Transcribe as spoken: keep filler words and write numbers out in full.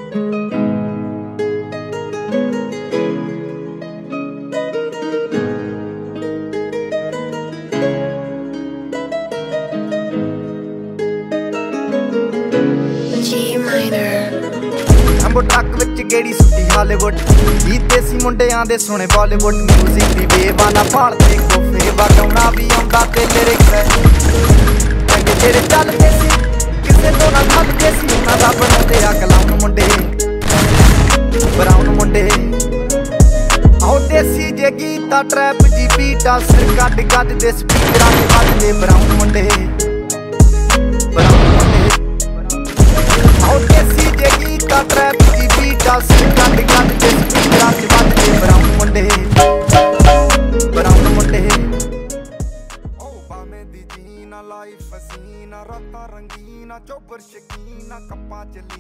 ਅੰਬੋ ਟੱਕ ਵਿੱਚ ਗੇੜੀ ਸੁੱਟੀ ਹਾਲੀਵੁੱਡ ਗੀਤ ਦੇਸੀ ਮੁੰਡਿਆਂ ਦੇ ਸੁਣੇ ਬਾਲੀਵੁੱਡ ਮਿਊਜ਼ਿਕ ਦੀ ਬੇਵਾਨਾ ਭਾਲਦੇ ਕੋਫੇ ਵਗਾਉਣਾ ਵੀ ਆਉਂਦਾ ਤੇ ਲਿਰਿਕਸ ਹੈ ਚੰਗੇ ਤੇਰੇ ਚੱਲਦੇ ਸੀ ਕਿਸੇ ਤੋਂ ਨਾ ਥੱਕਦੇ ਸੀ ਉਹਨਾਂ ਦਾ ਬਣਾਉਂਦੇ ਆ ਕਲਾਉਣ ਮੁੰਡੇ ਬਰਾਉਨ ਮੁੰਡੇ ਆਉ ਦੇਸੀ ਜੇ ਗੀਤਾ ਟਰੈਪ ਜੀ ਬੀਟਾ ਸਿਰ ਕੱਢ ਗੱਜ ਦੇ ਸਪੀਕਰਾਂ ਤੇ ਵੱਜਦੇ ਬਰਾਉਨ ਮੁੰਡੇ ਬਰਾਉਨ ਮੁੰਡੇ ਆਉ ਦੇਸੀ ਜੇ ਗੀਤਾ ਟਰੈਪ ਜੀ ਬੀਟਾ ਸਿਰ ਕੱਢ ਗੱਜ ਦੇ ਸਪੀਕਰਾਂ ਤੇ ਵੱਜਦੇ ਬਰਾਉਨ ਮੁੰਡੇ ਬਰਾਉਨ ਮੁੰਡੇ ਓ ਬਾਵੇਂ ਦੀ ਜੀਨਾ ਲਾਈਫ ਹਸੀਨਾ ਰਾਤਾਂ ਰੰਗੀਨਾ ਚੋਬਰ ਸ਼ਕੀਨਾ ਕੱਪਾਂ ਚ